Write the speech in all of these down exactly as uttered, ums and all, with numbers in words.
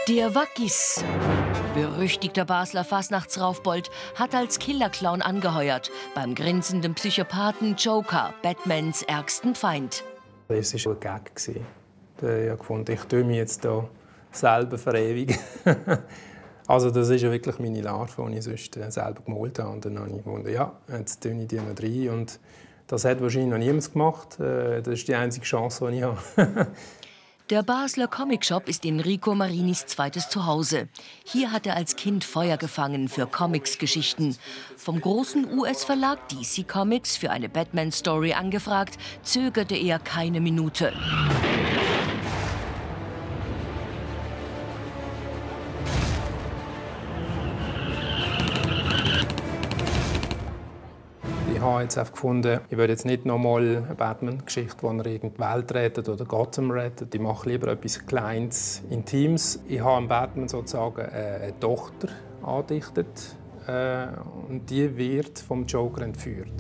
Der Wackis, berüchtigter Basler Fasnachtsraufbold, hat als Killerclown angeheuert. Beim grinsenden Psychopathen Joker, Batmans ärgsten Feind. Es war ein Gag. Ich habe gefunden, ich tue mich jetzt hier selber verewigen. Also das ist ja wirklich meine Larve, die ich sonst selber gemalt habe. Und dann habe ich gefunden, ja, jetzt tue ich die noch rein. Und das hat wahrscheinlich noch niemand gemacht. Das ist die einzige Chance, die ich habe. Der Basler Comicshop ist Enrico Marinis zweites Zuhause. Hier hat er als Kind Feuer gefangen für Comics-Geschichten. Vom großen U S-Verlag D C Comics für eine Batman-Story angefragt, zögerte er keine Minute. Ich habe jetzt einfach gefunden, ich will jetzt nicht noch mal eine Batman-Geschichte, wo er die Welt rettet oder Gotham rettet. Ich mache lieber etwas Kleines, Intimes. Ich habe an Batman sozusagen eine Tochter angedichtet äh, und die wird vom Joker entführt.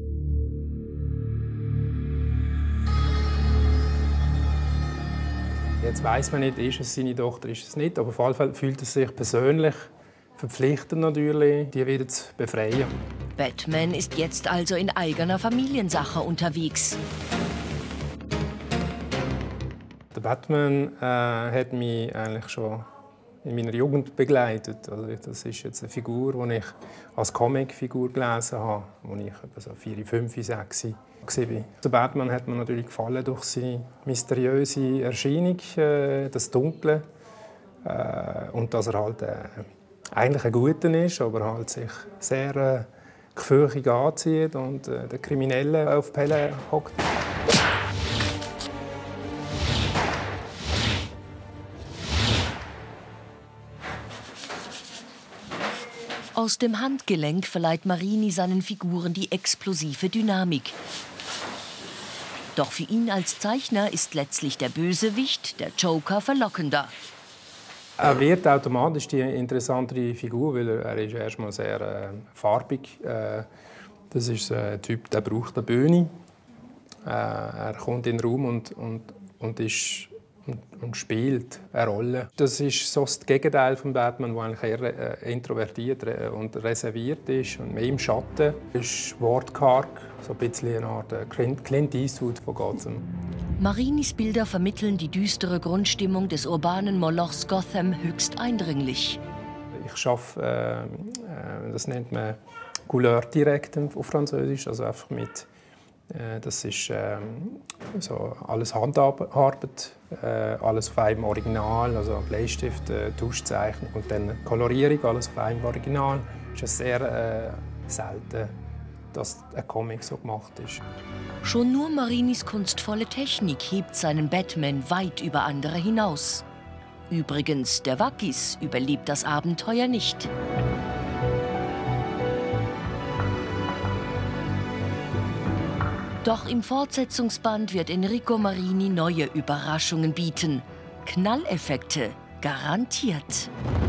Jetzt weiss man nicht, ist es seine Tochter, ist es nicht. Aber auf jeden Fall fühlt er sich persönlich verpflichtet, natürlich, die wieder zu befreien. Batman ist jetzt also in eigener Familiensache unterwegs. Der Batman äh, hat mich eigentlich schon in meiner Jugend begleitet. Also das ist jetzt eine Figur, die ich als Comicfigur gelesen habe, als ich etwa so vier, fünf, sechs war. Der Batman hat mir natürlich gefallen durch seine mysteriöse Erscheinung, äh, das Dunkle äh, und dass er halt äh, eigentlich ein Guter ist, aber halt sich sehr äh, gefürchtig anzieht und äh, der Kriminelle auf die Pelle hockt. Aus dem Handgelenk verleiht Marini seinen Figuren die explosive Dynamik. Doch für ihn als Zeichner ist letztlich der Bösewicht, der Joker, verlockender. Er wird automatisch die interessantere Figur, weil er, er ist erstmal sehr äh, farbig. Äh, das ist ein Typ, der braucht eine Bühne. Äh, er kommt in den Raum und, und, und, ist, und, und spielt eine Rolle. Das ist so das Gegenteil von Batman, der eigentlich eher äh, introvertiert und reserviert ist und mehr im Schatten. Er ist wortkarg, so ein bisschen eine Art Clint Eastwood von Gotham. Marinis Bilder vermitteln die düstere Grundstimmung des urbanen Molochs Gotham höchst eindringlich. Ich arbeite, äh, das nennt man Couleur directe auf Französisch, also einfach mit, äh, das ist äh, so alles Handarbeit, äh, alles auf einem Original, also Bleistift, äh, Tuschzeichnung und dann Kolorierung, alles auf einem Original. Das ist sehr äh, selten, dass ein Comic so gemacht ist. Schon nur Marinis kunstvolle Technik hebt seinen Batman weit über andere hinaus. Übrigens, der Wackis überlebt das Abenteuer nicht. Doch im Fortsetzungsband wird Enrico Marini neue Überraschungen bieten. Knalleffekte garantiert.